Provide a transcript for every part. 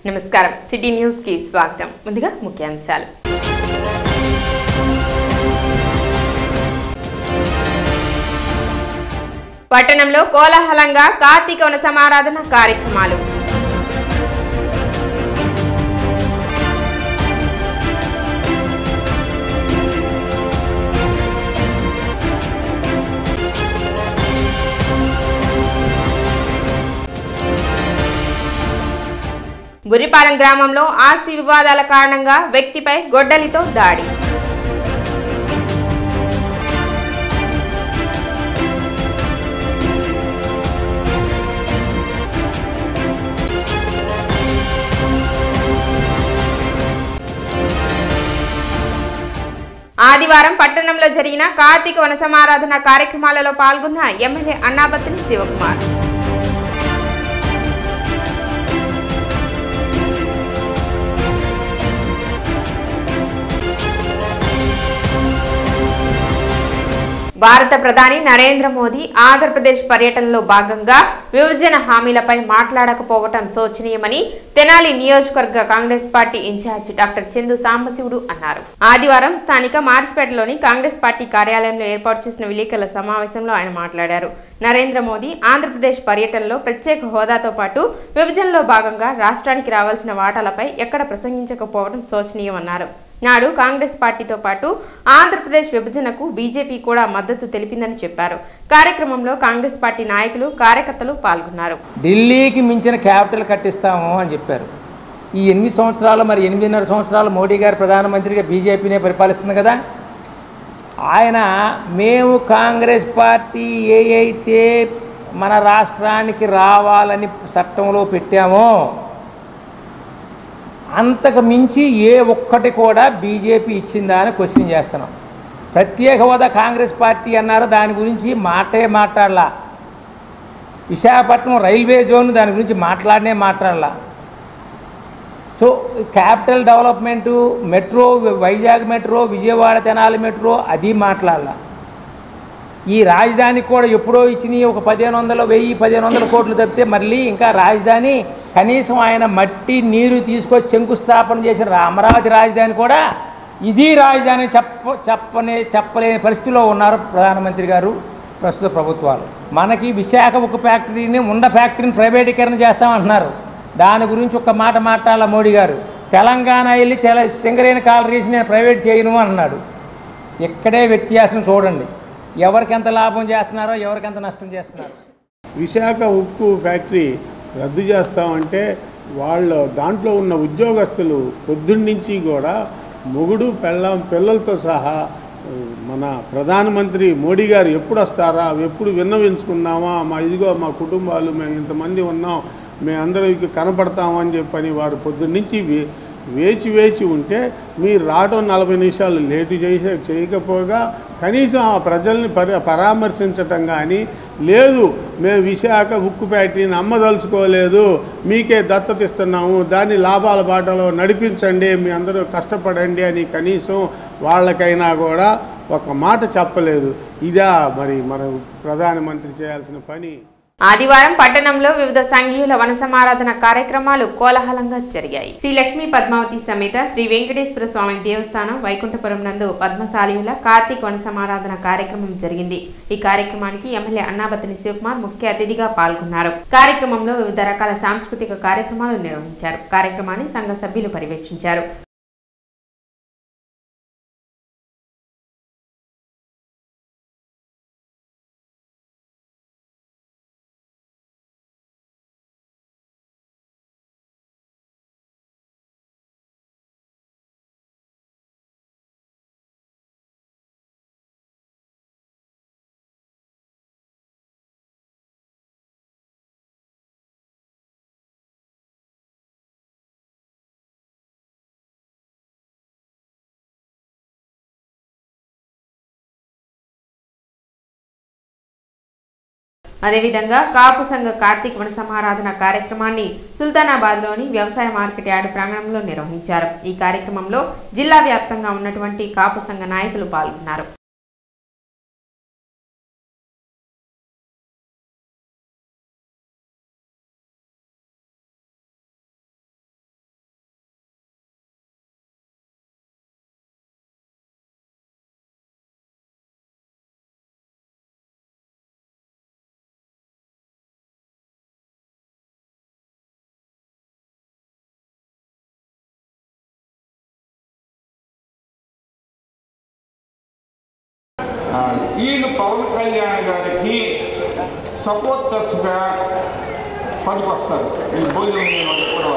నమస్కారం city news కి స్వాగతం ముందుగా ముఖ్యాంశాలు పట్టణంలో కోలాహలంగా కార్తీక వన సమారాధన కార్యక్రమాలు గురిపాలెం గ్రామంలో ఆస్తి వివాదాల కారణంగా వ్యక్తిపై గొడ్డలితో దాడి ఆదివారం పట్టణంలో జరిగిన కార్తీక వన సమారాధన కార్యక్రమాలలో పాల్గొన్న ఎమ్మెల్యే అన్నాబత్తిని శివకుమార్ భారత ప్రధాని నరేంద్ర మోదీ ఆంధ్రప్రదేశ్ పర్యటనలో భాగంగా విభజన హామీలపై మాట్లాడకపోవటం శోచనీయమని తెనాలి నియోజకవర్గ Congress party incharge doctor Chandu Sambasivudu అన్నారు. ఆదివారం స్థానిక మార్స్పేటలోని కాంగ్రెస్ పార్టీ కార్యాలయంలో ఏర్పాటు చేసిన విలేకరుల సమావేశంలో ఆయన మాట్లాడారు. నరేంద్ర మోదీ ఆంధ్రప్రదేశ్ పర్యటనలో ప్రత్యేక హోదాతో పాటు విభజనలో భాగంగా రాష్ట్రానికి రావాల్సిన వాటాలపై ఎక్కడ ప్రసంగించకపోవడం శోచనీయమన్నారు. నాడు కాంగ్రెస్ పార్టీతో పాటు ఆంధ్రప్రదేశ్ విభజనకు బీజేపీ కూడా మద్దతు తెలిపిందని చెప్పారు. కార్యక్రమంలో కాంగ్రెస్ పార్టీ నాయకులు కార్యకర్తలు పాల్గొన్నారు. ఢిల్లీకి మించిన క్యాపిటల్ కట్టిస్తాము అని చెప్పారు. ఈ 8 సంవత్సరాలు మరి 8.5 సంవత్సరాలు మోడీ గారు ప్రధానమంత్రిగా బీజేపీనే పరిపాలిస్తుంది కదా. ఆయన మేము కాంగ్రెస్ పార్టీ అయితే మన రాష్ట్రానికి రావాలని చట్టంలో పెట్టామో అంతకు మించి ఏ ఒక్కటి కూడా బీజేపీ ఇచ్చిందా అని క్వశ్చన్ చేస్తున్నాం. ప్రత్యేక హోదా కాంగ్రెస్ పార్టీ అన్నారు, దాని గురించి మాట్లాడలా. విశాఖపట్నం రైల్వే జోన్ దాని గురించి మాట్లాడలా. So capital development, metro, Vizag metro, Vijayawada Tenali metro అది మాట్లాడలా. ఈ రాజధానికి కూడా ఎప్పుడో ఇచ్చినాయి ఒక 1500 కోట్లు తప్పితే మళ్ళీ ఇంకా రాజధాని కనీసం ఆయన మట్టి నీరు తీసుకొచ్చి శంకుస్థాపన చేసిన అమరావతి రాజధాని కూడా ఇది రాజధాని చెప్పలేని పరిస్థితిలో ఉన్నారు ప్రధానమంత్రి గారు, ప్రస్తుత ప్రభుత్వాలు. మనకి విశాఖ ఉక్కు ఫ్యాక్టరీని ఫ్యాక్టరీని ప్రైవేటీకరణ చేస్తామంటున్నారు. దాని గురించి ఒక మాట మాట్లాడాల మోడీ గారు. తెలంగాణ వెళ్ళి సింగరేణి కాలరీస్ నేను ప్రైవేట్ చేయను అన్నాడు. ఇక్కడే వ్యత్యాసం చూడండి, ఎవరికెంత లాభం చేస్తున్నారో ఎవరికెంత నష్టం చేస్తున్నారో. విశాఖ ఉక్కు ఫ్యాక్టరీ రద్దు చేస్తామంటే వాళ్ళు దాంట్లో ఉన్న ఉద్యోగస్తులు పొద్దున్నుంచి కూడా మొగుడు పిల్లలతో సహా మన ప్రధానమంత్రి మోడీ గారు ఎప్పుడు వస్తారా, ఎప్పుడు విన్నవించుకుందామా, మా కుటుంబాలు మేము ఇంతమంది ఉన్నాం, మేమందరికి కనపడతామని చెప్పని వారు పొద్దున్నుంచి వేచి ఉంటే మీరు రావడం 40 నిమిషాలు లేటు చేయకపోగా కనీసం ఆ ప్రజల్ని పరామర్శించటం కానీ లేదు. మేము విశాఖ ఉక్కు ఫ్యాక్టరీని అమ్మదలుచుకోలేదు, మీకే దత్తత ఇస్తున్నాము, దాన్ని లాభాల బాటలో నడిపించండి, మీ అందరూ కష్టపడండి అని కనీసం వాళ్ళకైనా కూడా ఒక మాట చెప్పలేదు. ఇదా మరి మన ప్రధానమంత్రి చేయాల్సిన పని. ఆదివారం పట్టణంలో వివిధ సంఘీయుల వన సమారాధన కార్యక్రమాలు కోలాహలంగా జరిగాయి. శ్రీ లక్ష్మీ పద్మావతి సమేత శ్రీ వెంకటేశ్వర స్వామి దేవస్థానం వైకుంఠపురం నందు పద్మశాలీయుల కార్తీక వన సమారాధన కార్యక్రమం జరిగింది. ఈ కార్యక్రమానికి ఎమ్మెల్యే అన్నాబత్తిని శివకుమార్ ముఖ్య అతిథిగా పాల్గొన్నారు. కార్యక్రమంలో వివిధ రకాల సాంస్కృతిక కార్యక్రమాలు నిర్వహించారు. కార్యక్రమాన్ని సంఘ సభ్యులు పర్యవేక్షించారు. అదేవిధంగా కాపు సంఘ కార్తీక వన సమారాధన కార్యక్రమాన్ని సుల్తానాబాద్లోని వ్యవసాయ మార్కెట్ యార్డు ప్రాంగణంలో నిర్వహించారు. ఈ కార్యక్రమంలో జిల్లా వ్యాప్తంగా ఉన్నటువంటి కాపు సంఘ నాయకులు పాల్గొన్నారు. వీళ్ళు పవన్ కళ్యాణ్ గారికి సపోర్టర్స్గా పనికొస్తారు. వీళ్ళు భోజనం కూడా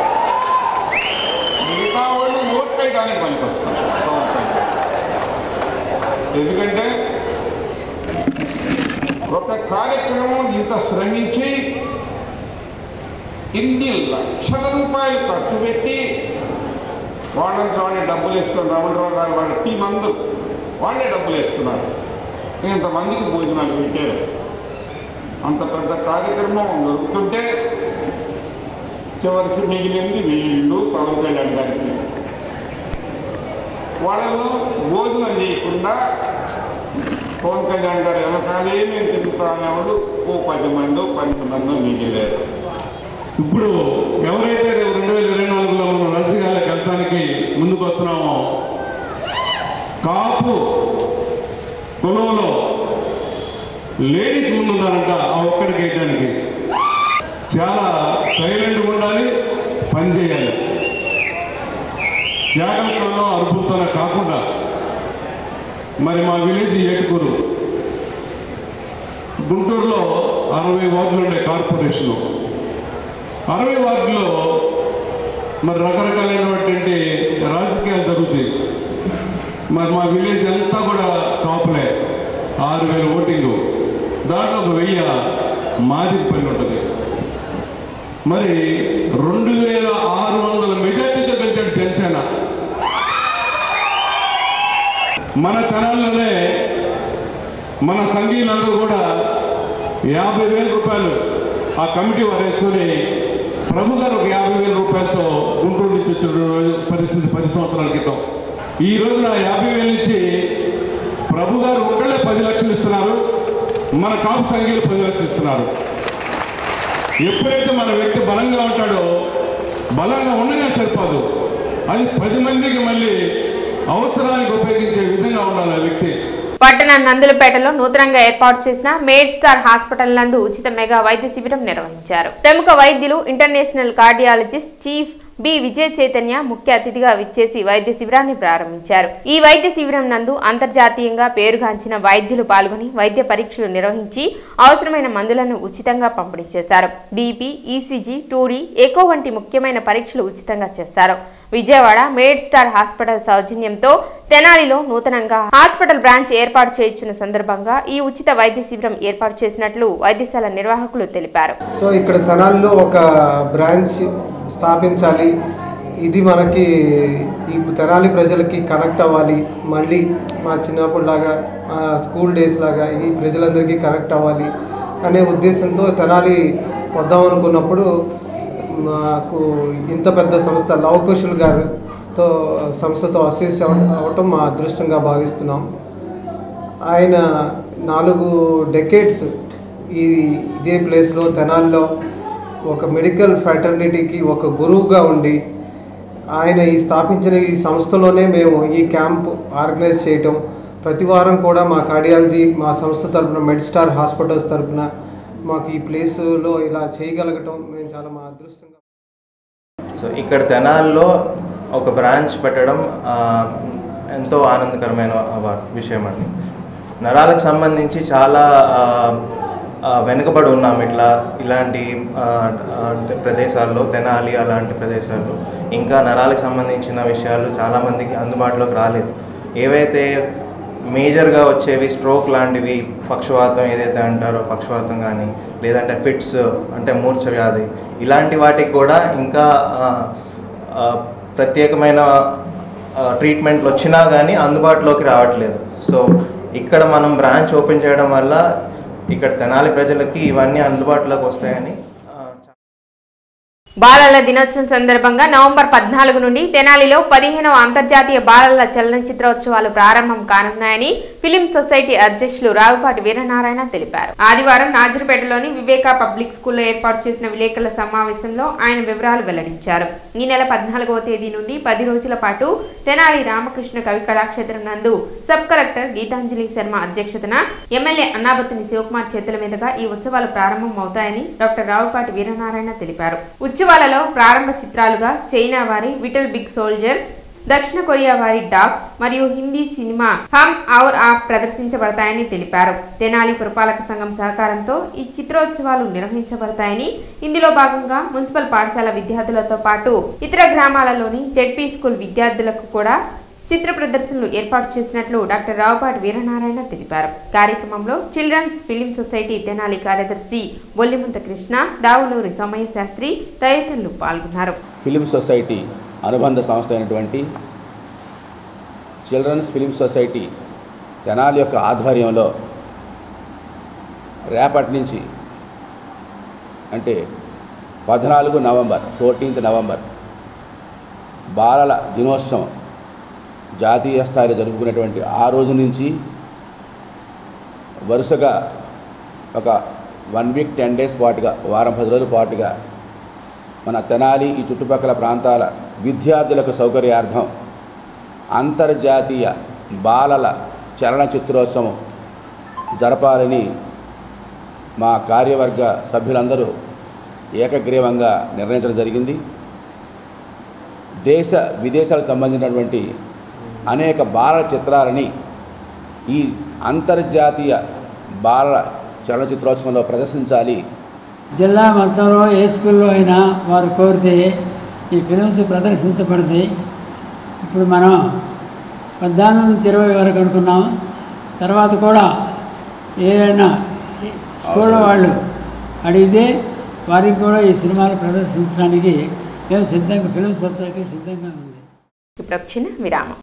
మిగతా వాళ్ళు ఓట్ వేయడానికి పనికొస్తారు పవన్ కళ్యాణ్. ఎందుకంటే ఒక కార్యక్రమం ఇంత శ్రమించి ఇన్ని లక్షల రూపాయలు ఖర్చు పెట్టి వాళ్ళంతా వాళ్ళే డబ్బులు వేసుకున్నారు. రమణరావు గారు వాళ్ళ టీం అందరూ వాళ్ళే డబ్బులు వేస్తున్నారు. ఇంతమందికి భోజనాలు పెట్టారు. అంత పెద్ద కార్యక్రమం జరుగుతుంటే చివరికి మిగిలింది వీళ్ళు పవన్ కళ్యాణ్ గారికి. వాళ్ళను భోజనం చేయకుండా పవన్ కళ్యాణ్ గారు వెనకాలే మేము తిరుగుతామేవాళ్ళు ఓ 10 మందో 12 మందో మిగిలేరు. ఇప్పుడు ఎవరైతే 2024లో మనం రాజకీయాలకు వెళ్తానికి ముందుకు వస్తున్నామో కాపు కులంలో లేడీస్ ముందున్నారంట. ఆ ఒక్కడికి వేయడానికి చాలా సైలెంట్గా ఉండాలి, పని చేయాలి. జాగ్రత్తలో అరుపులతో కాకుండా మరి మా విలేజ్ ఏటుకూరు గుంటూరులో 60 వార్డులు ఉండే కార్పొరేషను. 60 వార్డులో మరి రకరకాలైనటువంటి రాజకీయాలు జరుగుతాయి. మరి మా విలేజ్ అంతా కూడా టాప్లే. 6000 ఓటింగు, దాంట్లో 1000 మాదిరిపల్లి ఉంటుంది. మరి 2600 మెజార్టీతో గెలిచాడు జనసేన. మన తెనాల్లోనే మన సంఘీయులందరూ కూడా 50,000 రూపాయలు ఆ కమిటీ వారు వేసుకొని ప్రభు గారు ఒక 50,000 రూపాయలతో గుంటూరు నుంచి వచ్చిన పరిస్థితి 10 సంవత్సరాల క్రితం. ఈ రోజున 50,000 ఇచ్చి ప్రభు గారు ఒకళ్ళే 10 లక్షలు ఇస్తున్నారు. మన కాపు సంఘీయులు 10 లక్షలు ఇస్తున్నారు. ఎప్పుడైతే మన వ్యక్తి బలంగా ఉంటాడో, బలంగా ఉండగా సరిపోదు, అది 10 మందికి మళ్ళీ అవసరానికి ఉపయోగించే విధంగా ఉండాలి ఆ వ్యక్తి. పట్టణ నందులపేటలో నూతనంగా ఏర్పాటు చేసిన మేడ్ స్టార్ హాస్పిటల్ నందు ఉచిత మెగా వైద్య శిబిరం నిర్వహించారు. ప్రముఖ వైద్యులు international cardiologist chief B Vijaya Chaitanya ముఖ్య అతిథిగా విచ్చేసి వైద్య శిబిరాన్ని ప్రారంభించారు. ఈ వైద్య శిబిరం నందు అంతర్జాతీయంగా పేరుగాంచిన వైద్యులు పాల్గొని వైద్య పరీక్షలు నిర్వహించి అవసరమైన మందులను ఉచితంగా పంపిణీ చేశారు. బీపీ, ఈసీజీ, టూడీ, ఎకో వంటి ముఖ్యమైన పరీక్షలు ఉచితంగా చేశారు. విజయవాడ మేడ్ స్టార్ హాస్పిటల్ సౌజన్యంతో తెనాలిలో నూతనంగా హాస్పిటల్ బ్రాంచ్ ఏర్పాటు చేయించిన సందర్భంగా ఈ ఉచిత వైద్య శిబిరం ఏర్పాటు చేసినట్లు వైద్యశాల నిర్వాహకులు తెలిపారు. సో ఇక్కడ తెనాలిలో ఒక బ్రాంచ్ స్థాపించాలి. ఇది మనకి ఈ తెనాలి ప్రజలకి కనెక్ట్ అవ్వాలి. మళ్ళీ మా చిన్నప్పుడు లాగా స్కూల్ డేస్ లాగా ఈ ప్రజలందరికీ కనెక్ట్ అవ్వాలి అనే ఉద్దేశంతో తెనాలి వద్దాం అనుకున్నప్పుడు మాకు ఇంత పెద్ద సంస్థ లవకుశుల్ గారితో సంస్థతో అసోసియేట్ అవ్వటం మా అదృష్టంగా భావిస్తున్నాం. ఆయన 4 డెకేడ్స్ ఇదే ప్లేస్లో తెనాలిలో ఒక మెడికల్ ఫ్రాటర్నిటీకి ఒక గురువుగా ఉండి ఆయన స్థాపించిన ఈ సంస్థలోనే మేము ఈ క్యాంప్ ఆర్గనైజ్ చేయటం, ప్రతి వారం కూడా మా కార్డియాలజీ మా సంస్థ తరఫున మెడ్ స్టార్ హాస్పిటల్స్ తరఫున మాకు ఈ ప్లేస్లో ఇలా చేయగలగటం మేము చాలా మా అదృష్టంగా. సో ఇక్కడ తెనాల్లో ఒక బ్రాంచ్ పెట్టడం ఎంతో ఆనందకరమైన విషయం అండి. నరాలకు సంబంధించి చాలా వెనుకబడి ఉన్నాం ఇలాంటి ప్రదేశాల్లో, తెనాలి అలాంటి ప్రదేశాల్లో ఇంకా నరాలకు సంబంధించిన విషయాలు చాలామందికి అందుబాటులోకి రాలేదు. ఏవైతే మేజర్గా వచ్చేవి స్ట్రోక్ లాంటివి, పక్షవాతం ఏదైతే అంటారో పక్షవాతం కానీ, లేదంటే ఫిట్స్ అంటే మూర్ఛ వ్యాధి, ఇలాంటి వాటికి కూడా ఇంకా ప్రత్యేకమైన ట్రీట్మెంట్లు వచ్చినా కానీ అందుబాటులోకి రావట్లేదు. సో ఇక్కడ మనం బ్రాంచ్ ఓపెన్ చేయడం వల్ల ఇక్కడ తెనాలి ప్రజలకి ఇవన్నీ అందుబాటులోకి వస్తాయని. బాలల దినోత్సవం సందర్భంగా నవంబర్ 14 నుండి తెనాలిలో 15వ అంతర్జాతీయ బాలల చలనచిత్రోత్సవాలు ప్రారంభం కానున్నాయని ఫిలిం సొసైటీ అధ్యక్షులు రావుపాటి వీరనారాయణ తెలిపారు. ఆదివారం నాజర్పేటలోని వివేక పబ్లిక్ స్కూల్లో ఏర్పాటు చేసిన విలేకరుల సమావేశంలో ఆయన వివరాలు వెల్లడించారు. ఈ నెల 14వ తేదీ నుండి 10 రోజుల పాటు తెనాలి రామకృష్ణ కవి కళాక్షేత్రం నందు సబ్ కలెక్టర్ గీతాంజలి శర్మ అధ్యక్షతన ఎమ్మెల్యే అన్నాబత్తిని శివకుమార్ చేతుల మీదుగా ఈ ఉత్సవాలు ప్రారంభం అవుతాయని డాక్టర్ రావుపాటి వీరనారాయణ తెలిపారు. ఉత్సవాలలో ప్రారంభ చిత్రాలుగా చైనా వారి విటల్ బిగ్ సోల్జర్, దక్షిణ కొరియా వారి డాగ్స్ మరియు హిందీ సినిమా హమ్ ఔర్ ఆప్ ప్రదర్శించబడతాయని తెలిపారు. తెనాలి పురపాలక సంఘం సహకారంతో ఈ చిత్రోత్సవాలు నిర్వహించబడతాయని, ఇందులో భాగంగా మున్సిపల్ పాఠశాల విద్యార్థులతో పాటు ఇతర గ్రామాలలోని జెడ్పీ స్కూల్ విద్యార్థులకు కూడా చిత్ర ప్రదర్శనలు ఏర్పాటు చేసినట్లు డాక్టర్ రావుపాటి వీరనారాయణ తెలిపారు. కార్యక్రమంలో చిల్డ్రన్స్ ఫిలిం సొసైటీ తెనాలి కార్యదర్శి బొల్లిముంత కృష్ణ, దావులూరి సోమయ్య శాస్త్రి తదితరులు పాల్గొన్నారు. ఫిలిం సొసైటీ అనుబంధ సంస్థ అయినటువంటి చిల్డ్రన్స్ ఫిలిం సొసైటీ తెనాలి యొక్క ఆధ్వర్యంలో రేపటి నుంచి అంటే 14 నవంబర్ 14th నవంబర్ బాలల దినోత్సవం జాతీయ స్థాయిలో జరుపుకునేటువంటి ఆ రోజు నుంచి వరుసగా ఒక 1 వీక్ 10 డేస్ పాటుగా, వారం 10 రోజుల పాటుగా మన తెనాలి ఈ చుట్టుపక్కల ప్రాంతాల విద్యార్థులకు సౌకర్యార్థం అంతర్జాతీయ బాలల చలనచిత్రోత్సవం జరపాలని మా కార్యవర్గ సభ్యులందరూ ఏకగ్రీవంగా నిర్ణయించడం జరిగింది. దేశ విదేశాలకు సంబంధించినటువంటి అనేక బాలల చిత్రాలని ఈ అంతర్జాతీయ బాలల చలనచిత్రోత్సవంలో ప్రదర్శించాలి. జిల్లా మొత్తంలో ఏ స్కూల్లో అయినా వారు కోరితే ఈ ఫిలిమ్స్ ప్రదర్శించబడతాయి. ఇప్పుడు మనం 14 నుంచి 20 వరకు అనుకున్నాం. తర్వాత కూడా ఏదైనా స్కూల్ వాళ్ళు అడిగితే వారికి కూడా ఈ సినిమాలు ప్రదర్శించడానికి మేము సిద్ధంగా, ఫిలిం సొసైటీ సిద్ధంగా ఉంది. ఇప్పుడు చిన్న విరామం.